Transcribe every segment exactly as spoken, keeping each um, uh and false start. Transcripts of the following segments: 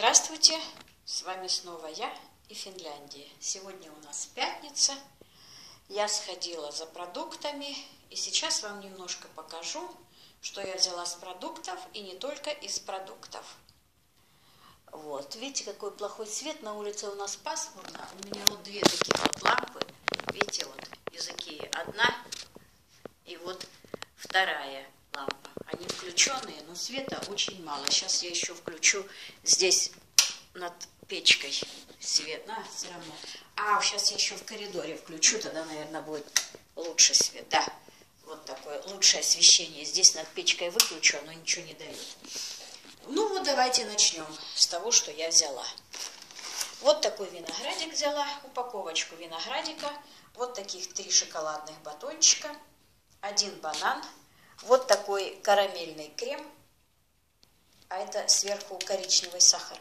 Здравствуйте, с вами снова я и Финляндия. Сегодня у нас пятница, я сходила за продуктами и сейчас вам немножко покажу, что я взяла с продуктов и не только из продуктов. Вот, видите, какой плохой свет, на улице у нас пасмурно, у меня вот две таких вот лампы, видите, вот из Икеи одна и вот вторая лампа. Они включенные, но света очень мало. Сейчас я еще включу здесь над печкой свет, на, все равно. А, сейчас я еще в коридоре включу, тогда, наверное, будет лучше свет. Да, вот такое лучшее освещение. Здесь над печкой выключу, оно ничего не дает. Ну вот давайте начнем с того, что я взяла. Вот такой виноградик взяла, упаковочку виноградика. Вот таких три шоколадных батончика, один банан. Вот такой карамельный крем, а это сверху коричневый сахар.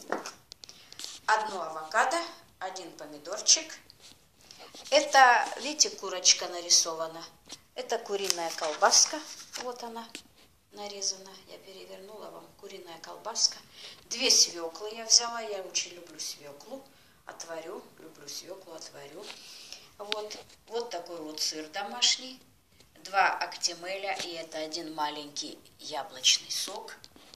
Одно авокадо, один помидорчик. Это, видите, курочка нарисована. Это куриная колбаска, вот она нарезана. Я перевернула вам, куриная колбаска. Две свеклы я взяла, я очень люблю свеклу. Отварю, люблю свеклу, отварю. Вот, вот такой вот сыр домашний. Два актимеля, и это один маленький яблочный сок.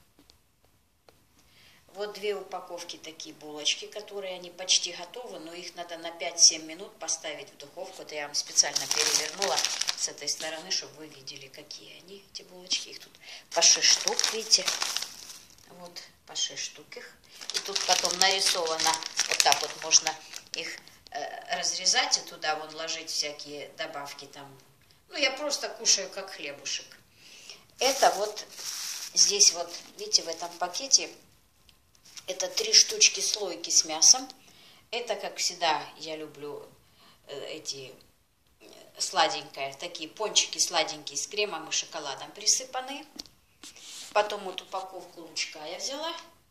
Вот две упаковки такие булочки, которые они почти готовы, но их надо на пять-семь минут поставить в духовку. Это я вам специально перевернула с этой стороны, чтобы вы видели, какие они, эти булочки. Их тут по шесть штук, видите? Вот, по шесть штук их. И тут потом нарисовано, вот так вот можно их э, разрезать и туда вон ложить всякие добавки там. Ну, я просто кушаю как хлебушек. Это вот здесь вот, видите, в этом пакете, это три штучки слойки с мясом. Это, как всегда, я люблю эти сладенькие, такие пончики сладенькие с кремом и шоколадом присыпанные. Потом вот упаковку лучка я взяла,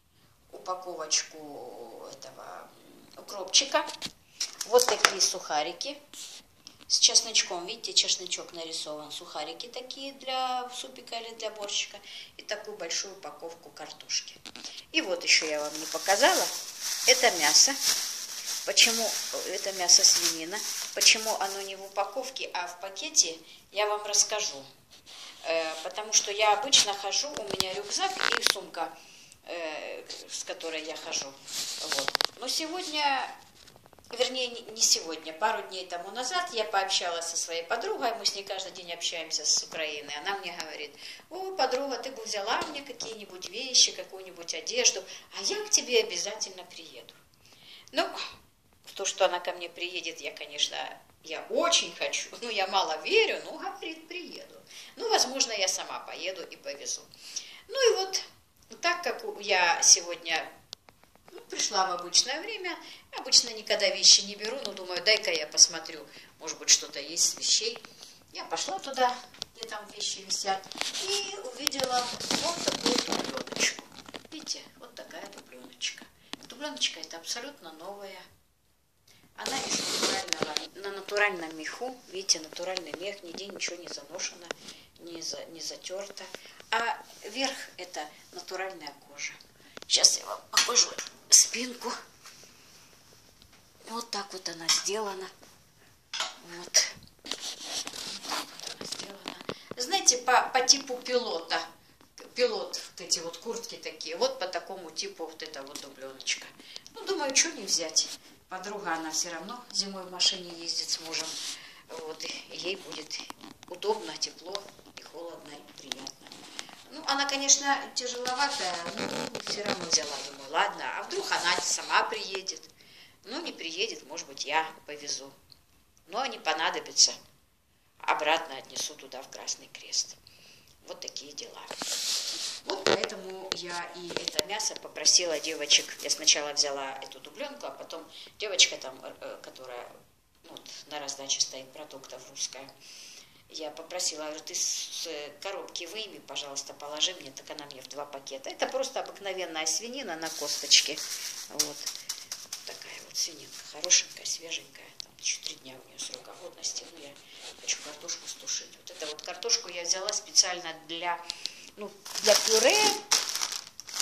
упаковочку этого укропчика. Вот такие сухарики. С чесночком, видите, чесночок нарисован. Сухарики такие для супика или для борщика. И такую большую упаковку картошки. И вот еще я вам не показала. Это мясо. Почему это мясо свинина? Почему оно не в упаковке, а в пакете, я вам расскажу. Э, потому что я обычно хожу, у меня рюкзак и сумка, э, с которой я хожу. Вот. Но сегодня... Вернее, не сегодня, пару дней тому назад я пообщалась со своей подругой, мы с ней каждый день общаемся с Украины. Она мне говорит: о, подруга, ты бы взяла мне какие-нибудь вещи, какую-нибудь одежду, а я к тебе обязательно приеду. Ну, в то, что она ко мне приедет, я, конечно, я очень хочу, но я мало верю, но, говорит, приеду. Ну, возможно, я сама поеду и повезу. Ну и вот, так как я сегодня... Ну, пришла в обычное время. Обычно никогда вещи не беру, но думаю, дай-ка я посмотрю, может быть, что-то есть с вещей. Я пошла туда, где там вещи висят, и увидела вот такую дубленочку. Видите, вот такая дубленочка. Дубленочка это абсолютно новая. Она из натурального, на натуральном меху. Видите, натуральный мех, нигде ничего не заношено, не, за, не затерто. А верх это натуральная кожа. Сейчас я вам покажу спинку. Вот так вот она сделана. Вот. Вот так вот она сделана. Знаете, по, по типу пилота. Пилот, вот эти вот куртки такие. Вот по такому типу вот эта вот дубленочка. Ну, думаю, что не взять. Подруга, она все равно зимой в машине ездит с мужем. Вот, и ей будет удобно, тепло, и холодно, и приятно. Ну, она, конечно, тяжеловатая, но все равно взяла. Думаю, ладно, а вдруг она сама приедет? Ну, не приедет, может быть, я повезу. Но не понадобится. Обратно отнесу туда, в Красный Крест. Вот такие дела. Вот поэтому я и это мясо попросила девочек. Я сначала взяла эту дубленку, а потом девочка там, которая ну, на раздаче стоит продуктов, русская, я попросила, говорю, ты с коробки выйми, пожалуйста, положи мне, так она мне в два пакета. Это просто обыкновенная свинина на косточке. Вот такая вот свининка, хорошенькая, свеженькая. Там еще три дня у нее срок годности. Ну, я хочу картошку стушить. Вот эту вот картошку я взяла специально для, ну, для пюре.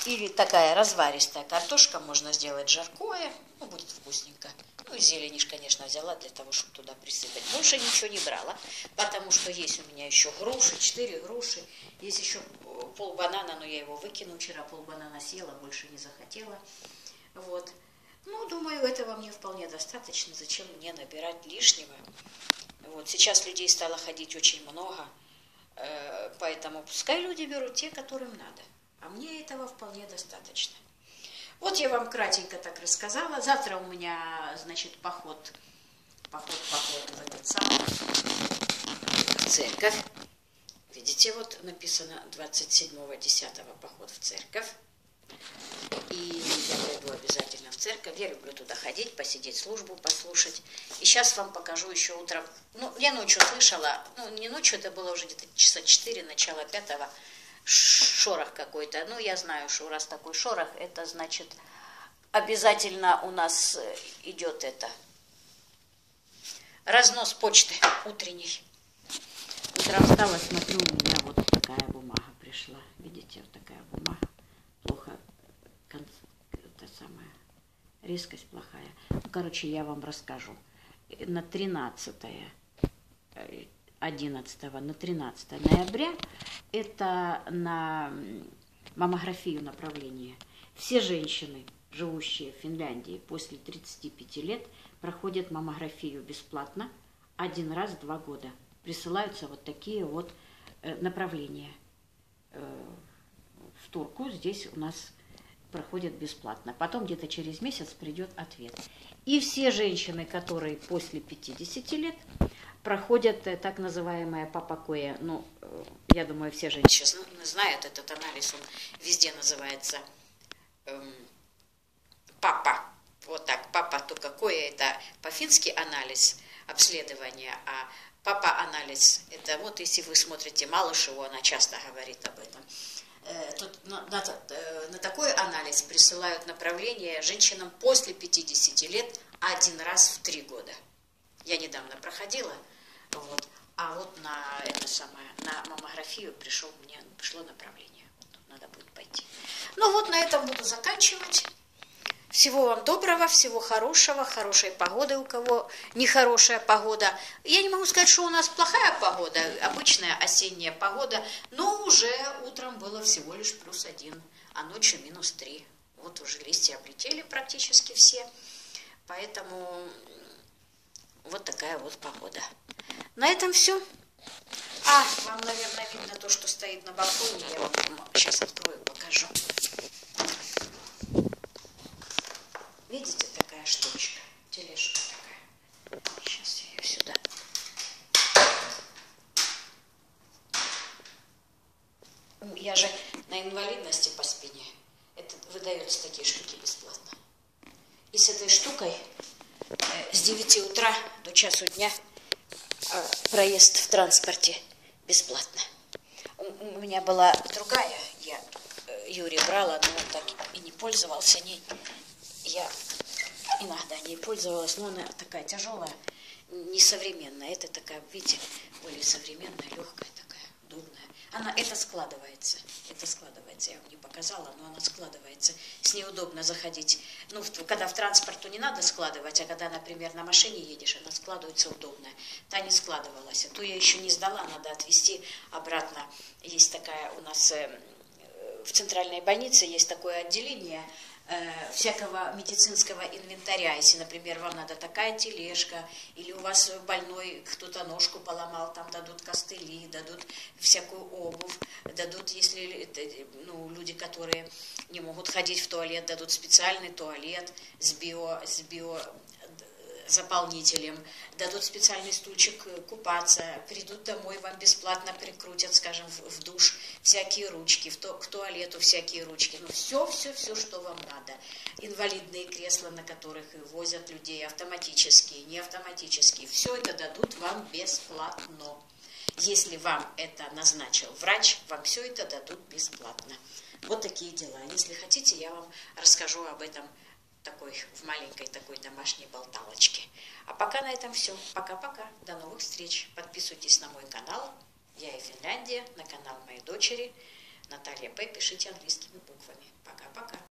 Или такая разваристая картошка, можно сделать жаркое, ну, будет вкусненько. Ну, и зелень, конечно, взяла для того, чтобы туда присыпать. Больше ничего не брала, потому что есть у меня еще груши, четыре груши. Есть еще пол банана, но я его выкину. Вчера пол банана съела, больше не захотела. Вот. Ну, думаю, этого мне вполне достаточно. Зачем мне набирать лишнего? Вот. Сейчас людей стало ходить очень много, поэтому пускай люди берут те, которым надо. А мне этого вполне достаточно. Вот я вам кратенько так рассказала. Завтра у меня, значит, поход, поход, поход в этот самый, в церковь. Видите, вот написано двадцать седьмого десятого поход в церковь. И я пойду обязательно в церковь. Я люблю туда ходить, посидеть, службу послушать. И сейчас вам покажу еще утром. Ну, я ночью слышала, ну, не ночью, это было уже где-то часа четыре, начало пятого, шорох какой-то. Ну, я знаю, что раз такой шорох, это значит, обязательно у нас идет это, разнос почты утренний. Утром встала, смотрю, у меня вот такая бумага пришла. Видите, вот такая бумага. Плохо, это самое, резкость плохая. Ну, короче, я вам расскажу. На тринадцатое, одиннадцатого, на тринадцатое ноября это на маммографию направление. Все женщины, живущие в Финляндии после тридцати пяти лет, проходят маммографию бесплатно один раз в два года. Присылаются вот такие вот направления в Турку. Здесь у нас проходят бесплатно. Потом где-то через месяц придет ответ. И все женщины, которые после пятидесяти лет, проходят так называемое папа-коя. Ну, я думаю, все женщины знают этот анализ. Он везде называется эм, папа. Вот так, папа, только коя это по-фински анализ обследования, а папа-анализ, это вот если вы смотрите Малышеву, она часто говорит об этом. Тут на, на, на такой анализ присылают направление женщинам после пятидесяти лет один раз в три года. Я недавно проходила, вот, а вот на это самое, на маммографию пришел, мне пришло направление. Вот, надо будет пойти. Ну вот на этом буду заканчивать. Всего вам доброго, всего хорошего, хорошей погоды, у кого нехорошая погода. Я не могу сказать, что у нас плохая погода, обычная осенняя погода, но уже утром было всего лишь плюс один, а ночью минус три. Вот уже листья облетели практически все, поэтому вот такая вот погода. На этом все. А, вам, наверное, видно то, что стоит на балконе, я вам сейчас открою, покажу. Видите, такая штучка, тележка такая. Сейчас я ее сюда. Я же на инвалидности по спине. Это выдаются такие штуки бесплатно. И с этой штукой с девяти утра до часу дня проезд в транспорте бесплатно. У меня была другая, я Юрий брала, но он так и не пользовался ней. Я иногда не пользовалась, но она такая тяжелая, несовременная. Это такая, видите, более современная, легкая такая, удобная. Она, это складывается, это складывается, я вам не показала, но она складывается. С ней удобно заходить. Ну, когда в транспорт, то не надо складывать, а когда, например, на машине едешь, она складывается удобно. Та не складывалась, а ту я еще не сдала, надо отвезти обратно. Есть такая у нас в центральной больнице, есть такое отделение всякого медицинского инвентаря. Если, например, вам надо такая тележка, или у вас больной кто-то ножку поломал, там дадут костыли, дадут всякую обувь, дадут, если ну, люди, которые не могут ходить в туалет, дадут специальный туалет с био, с био заполнителем, дадут специальный стульчик купаться, придут домой, вам бесплатно прикрутят, скажем, в, в душ всякие ручки, в то, к туалету всякие ручки, ну все, все, все, что вам надо. Инвалидные кресла, на которых возят людей, автоматические, не автоматические, все это дадут вам бесплатно. Если вам это назначил врач, вам все это дадут бесплатно. Вот такие дела. Если хотите, я вам расскажу об этом такой, в маленькой такой домашней болталочке. А пока на этом все. Пока-пока. До новых встреч. Подписывайтесь на мой канал. Я и Финляндия. На канал моей дочери. Наталья П. Пишите английскими буквами. Пока. Пока-пока.